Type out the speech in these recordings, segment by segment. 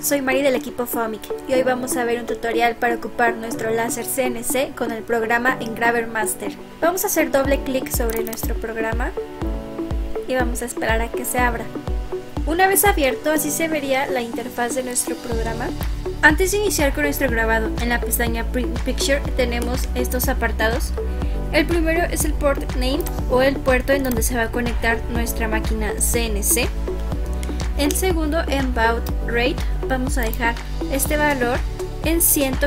soy Mari del equipo Fomic y hoy vamos a ver un tutorial para ocupar nuestro láser CNC con el programa Engraver Master. Vamos a hacer doble clic sobre nuestro programa y vamos a esperar a que se abra. Una vez abierto, así se vería la interfaz de nuestro programa. Antes de iniciar con nuestro grabado, en la pestaña Print Picture tenemos estos apartados. El primero es el port name o el puerto en donde se va a conectar nuestra máquina CNC. El segundo, en baud rate, vamos a dejar este valor en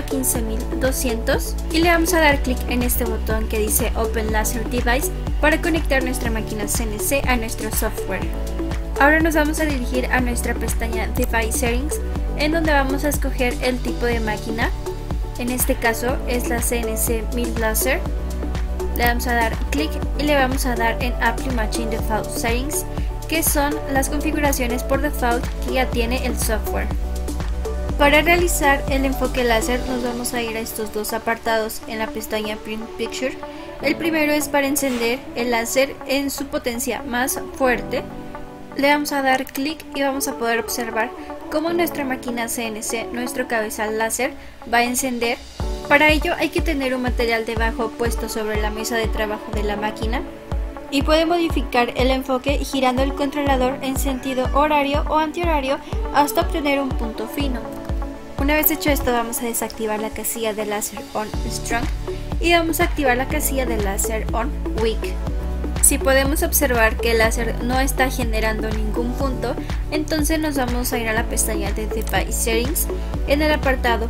115.200 y le vamos a dar clic en este botón que dice Open Laser Device para conectar nuestra máquina CNC a nuestro software. Ahora nos vamos a dirigir a nuestra pestaña Device Settings, en donde vamos a escoger el tipo de máquina. En este caso es la CNC Mill Laser. Le vamos a dar clic y le vamos a dar en Apply Machine Default Settings, que son las configuraciones por default que ya tiene el software. Para realizar el enfoque láser nos vamos a ir a estos dos apartados en la pestaña Print Picture. El primero es para encender el láser en su potencia más fuerte. Le vamos a dar clic y vamos a poder observar cómo nuestra máquina CNC, nuestro cabezal láser, va a encender. Para ello hay que tener un material debajo puesto sobre la mesa de trabajo de la máquina y puede modificar el enfoque girando el controlador en sentido horario o antihorario hasta obtener un punto fino. Una vez hecho esto, vamos a desactivar la casilla de Laser On Strong y vamos a activar la casilla de Laser On Weak. Si podemos observar que el láser no está generando ningún punto, entonces nos vamos a ir a la pestaña de Device Settings en el apartado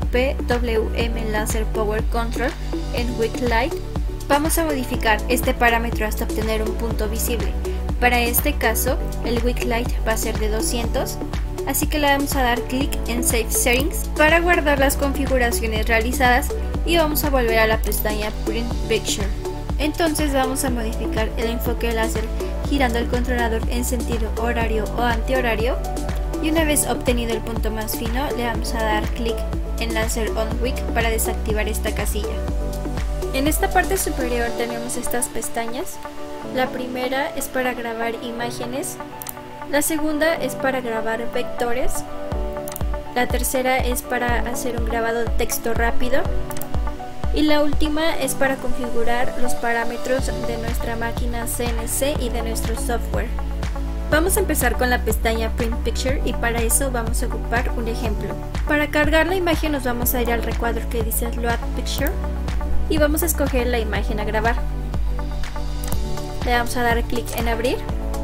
PWM Laser Power Control en Weak Light. Vamos a modificar este parámetro hasta obtener un punto visible. Para este caso, el Weak Light va a ser de 200, así que le vamos a dar clic en Save Settings para guardar las configuraciones realizadas y vamos a volver a la pestaña Print Picture. Entonces vamos a modificar el enfoque láser girando el controlador en sentido horario o antihorario y una vez obtenido el punto más fino le vamos a dar clic en Laser On Weak para desactivar esta casilla. En esta parte superior tenemos estas pestañas. La primera es para grabar imágenes, la segunda es para grabar vectores, la tercera es para hacer un grabado de texto rápido y la última es para configurar los parámetros de nuestra máquina CNC y de nuestro software. Vamos a empezar con la pestaña Print Picture y para eso vamos a ocupar un ejemplo. Para cargar la imagen nos vamos a ir al recuadro que dice Load Picture y vamos a escoger la imagen a grabar. Le vamos a dar clic en abrir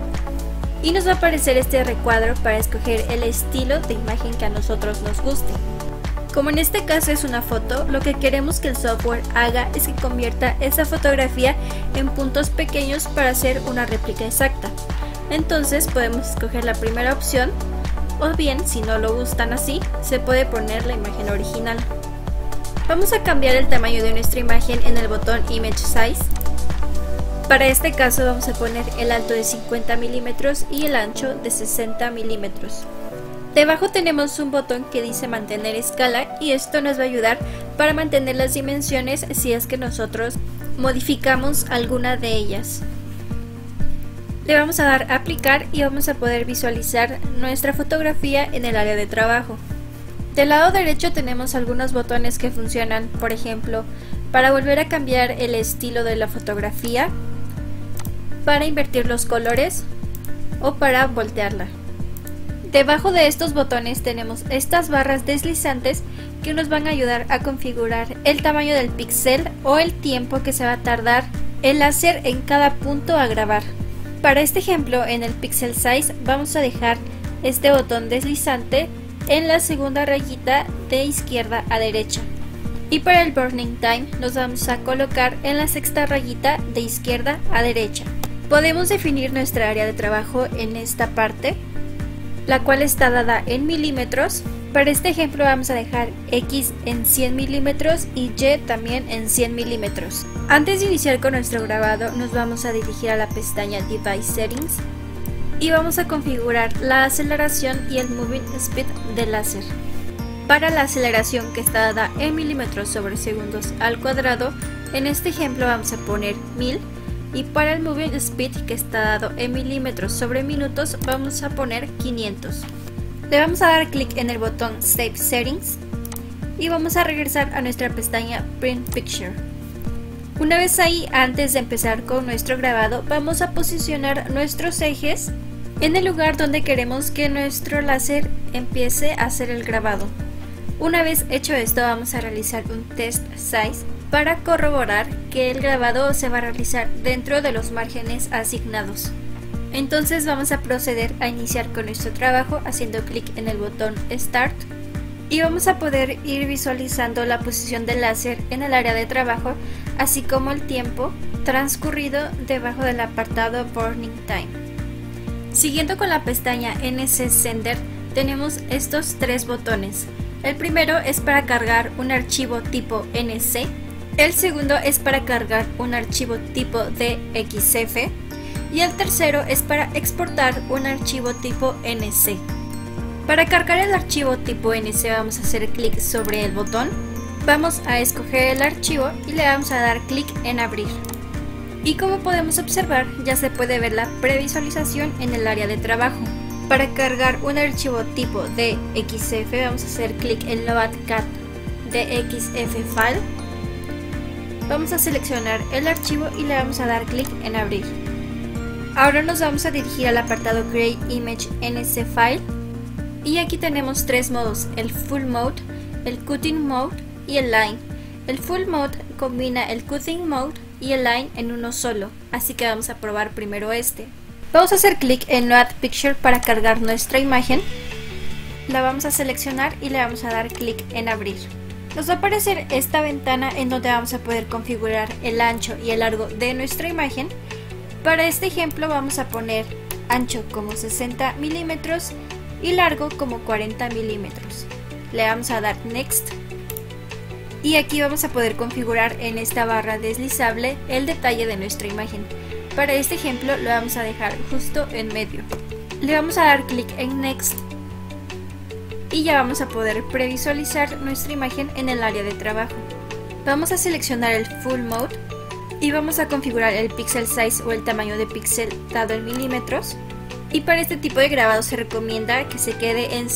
y nos va a aparecer este recuadro para escoger el estilo de imagen que a nosotros nos guste. Como en este caso es una foto, lo que queremos que el software haga es que convierta esa fotografía en puntos pequeños para hacer una réplica exacta. Entonces podemos escoger la primera opción, o bien si no lo gustan así, se puede poner la imagen original. Vamos a cambiar el tamaño de nuestra imagen en el botón Image Size. Para este caso vamos a poner el alto de 50 milímetros y el ancho de 60 milímetros. Debajo tenemos un botón que dice mantener escala y esto nos va a ayudar para mantener las dimensiones si es que nosotros modificamos alguna de ellas. Le vamos a dar a aplicar y vamos a poder visualizar nuestra fotografía en el área de trabajo. Del lado derecho tenemos algunos botones que funcionan, por ejemplo, para volver a cambiar el estilo de la fotografía, para invertir los colores o para voltearla. Debajo de estos botones tenemos estas barras deslizantes que nos van a ayudar a configurar el tamaño del píxel o el tiempo que se va a tardar el láser en cada punto a grabar. Para este ejemplo, en el Pixel Size vamos a dejar este botón deslizante en la segunda rayita de izquierda a derecha. Y para el Burning Time nos vamos a colocar en la sexta rayita de izquierda a derecha. Podemos definir nuestra área de trabajo en esta parte, la cual está dada en milímetros. Para este ejemplo vamos a dejar X en 100 milímetros y Y también en 100 milímetros. Antes de iniciar con nuestro grabado nos vamos a dirigir a la pestaña Device Settings y vamos a configurar la aceleración y el Moving Speed del láser. Para la aceleración, que está dada en milímetros sobre segundos al cuadrado, en este ejemplo vamos a poner 1000 y para el Moving Speed, que está dado en milímetros sobre minutos, vamos a poner 500. Le vamos a dar clic en el botón Save Settings y vamos a regresar a nuestra pestaña Print Picture. Una vez ahí, antes de empezar con nuestro grabado, vamos a posicionar nuestros ejes en el lugar donde queremos que nuestro láser empiece a hacer el grabado. Una vez hecho esto, vamos a realizar un test size para corroborar que el grabado se va a realizar dentro de los márgenes asignados. Entonces vamos a proceder a iniciar con nuestro trabajo haciendo clic en el botón Start y vamos a poder ir visualizando la posición del láser en el área de trabajo, así como el tiempo transcurrido debajo del apartado Burning Time. Siguiendo con la pestaña NC Sender, tenemos estos tres botones. El primero es para cargar un archivo tipo NC, el segundo es para cargar un archivo tipo DXF y el tercero es para exportar un archivo tipo NC. Para cargar el archivo tipo NC vamos a hacer clic sobre el botón, vamos a escoger el archivo y le vamos a dar clic en abrir. Y como podemos observar, ya se puede ver la previsualización en el área de trabajo. Para cargar un archivo tipo DXF vamos a hacer clic en Load Cat DXF File. Vamos a seleccionar el archivo y le vamos a dar clic en abrir. Ahora nos vamos a dirigir al apartado Create Image NC File y aquí tenemos tres modos, el Full Mode, el Cutting Mode y el Line. El Full Mode combina el Cutting Mode y el Line en uno solo, así que vamos a probar primero este. Vamos a hacer clic en Load Picture para cargar nuestra imagen, la vamos a seleccionar y le vamos a dar clic en abrir. Nos va a aparecer esta ventana en donde vamos a poder configurar el ancho y el largo de nuestra imagen. Para este ejemplo vamos a poner ancho como 60 milímetros y largo como 40 milímetros. Le vamos a dar Next y aquí vamos a poder configurar en esta barra deslizable el detalle de nuestra imagen. Para este ejemplo lo vamos a dejar justo en medio. Le vamos a dar clic en Next y ya vamos a poder previsualizar nuestra imagen en el área de trabajo. Vamos a seleccionar el Full Mode y vamos a configurar el Pixel Size o el tamaño de píxel dado en milímetros. Y para este tipo de grabado se recomienda que se quede en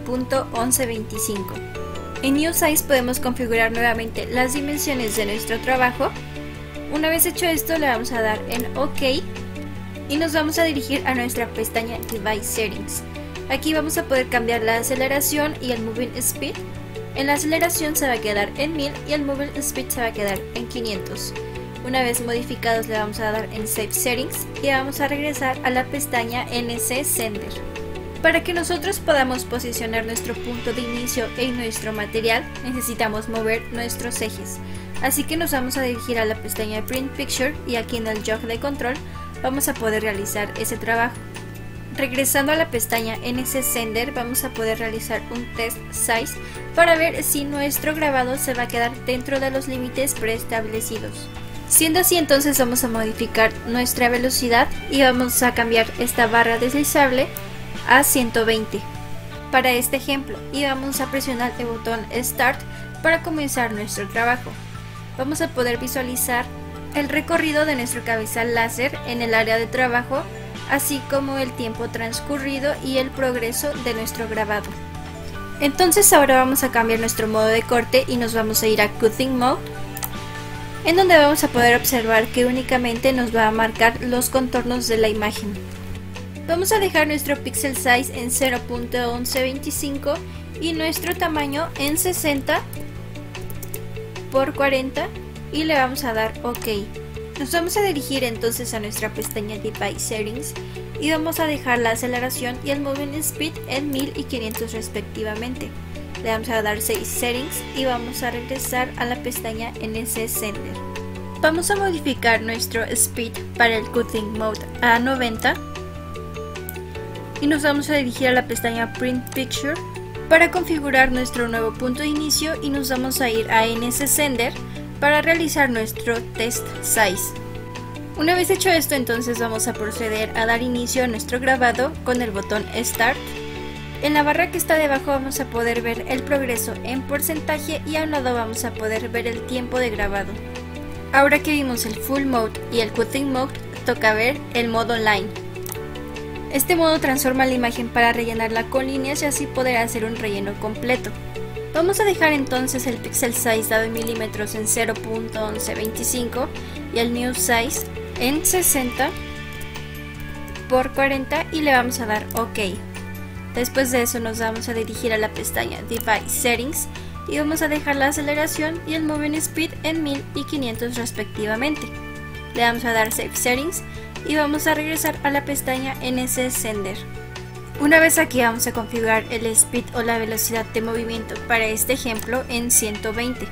0.1125. En New Size podemos configurar nuevamente las dimensiones de nuestro trabajo. Una vez hecho esto le vamos a dar en OK y nos vamos a dirigir a nuestra pestaña Device Settings. Aquí vamos a poder cambiar la aceleración y el Moving Speed. En la aceleración se va a quedar en 1000 y el Moving Speed se va a quedar en 500. Una vez modificados le vamos a dar en Save Settings y vamos a regresar a la pestaña NC Sender. Para que nosotros podamos posicionar nuestro punto de inicio en nuestro material necesitamos mover nuestros ejes. Así que nos vamos a dirigir a la pestaña Print Picture y aquí en el jog de control vamos a poder realizar ese trabajo. Regresando a la pestaña NC Sender vamos a poder realizar un test size para ver si nuestro grabado se va a quedar dentro de los límites preestablecidos. Siendo así, entonces vamos a modificar nuestra velocidad y vamos a cambiar esta barra deslizable a 120 para este ejemplo y vamos a presionar el botón Start para comenzar nuestro trabajo. Vamos a poder visualizar el recorrido de nuestro cabezal láser en el área de trabajo, así como el tiempo transcurrido y el progreso de nuestro grabado. Entonces ahora vamos a cambiar nuestro modo de corte y nos vamos a ir a Cutting Mode, en donde vamos a poder observar que únicamente nos va a marcar los contornos de la imagen. Vamos a dejar nuestro Pixel Size en 0.1125 y nuestro tamaño en 60 por 40 y le vamos a dar OK. Nos vamos a dirigir entonces a nuestra pestaña Device Settings y vamos a dejar la aceleración y el Moving Speed en 1000 y 500 respectivamente. Le vamos a dar Save Settings y vamos a regresar a la pestaña NC Sender. Vamos a modificar nuestro Speed para el Cutting Mode a 90 y nos vamos a dirigir a la pestaña Print Picture para configurar nuestro nuevo punto de inicio y nos vamos a ir a NC Sender para realizar nuestro Test Size. Una vez hecho esto, entonces vamos a proceder a dar inicio a nuestro grabado con el botón Start. En la barra que está debajo vamos a poder ver el progreso en porcentaje y a un lado vamos a poder ver el tiempo de grabado. Ahora que vimos el Full Mode y el Cutting Mode, toca ver el modo Line. Este modo transforma la imagen para rellenarla con líneas y así poder hacer un relleno completo. Vamos a dejar entonces el pixel size dado en milímetros en 0.1125 y el new size en 60 por 40 y le vamos a dar OK. Después de eso nos vamos a dirigir a la pestaña Device Settings y vamos a dejar la aceleración y el Moving Speed en 1000 y 500 respectivamente. Le vamos a dar Save Settings y vamos a regresar a la pestaña NS Sender. Una vez aquí vamos a configurar el speed o la velocidad de movimiento para este ejemplo en 120.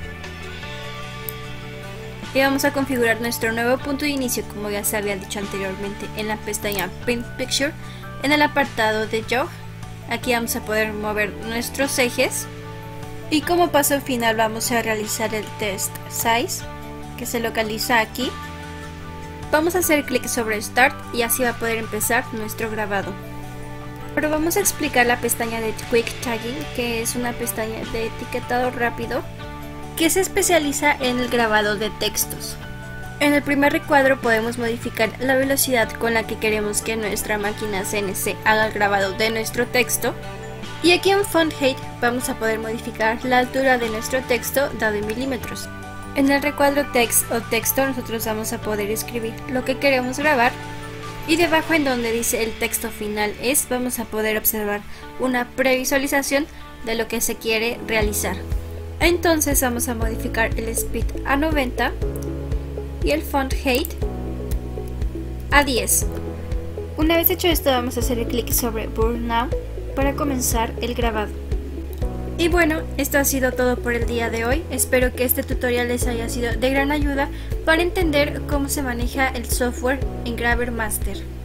Y vamos a configurar nuestro nuevo punto de inicio como ya se había dicho anteriormente en la pestaña Print Picture en el apartado de Jog. Aquí vamos a poder mover nuestros ejes y como paso final vamos a realizar el Test Size que se localiza aquí. Vamos a hacer clic sobre Start y así va a poder empezar nuestro grabado. Pero vamos a explicar la pestaña de Quick Tagging, que es una pestaña de etiquetado rápido que se especializa en el grabado de textos. En el primer recuadro podemos modificar la velocidad con la que queremos que nuestra máquina CNC haga el grabado de nuestro texto. Y aquí en Font Height vamos a poder modificar la altura de nuestro texto dado en milímetros. En el recuadro Text o Texto nosotros vamos a poder escribir lo que queremos grabar. Y debajo en donde dice el texto final es, vamos a poder observar una previsualización de lo que se quiere realizar. Entonces vamos a modificar el speed a 90 y el font height a 10. Una vez hecho esto vamos a hacer clic sobre Burn Now para comenzar el grabado. Y bueno, esto ha sido todo por el día de hoy. Espero que este tutorial les haya sido de gran ayuda para entender cómo se maneja el software en Engraver Master.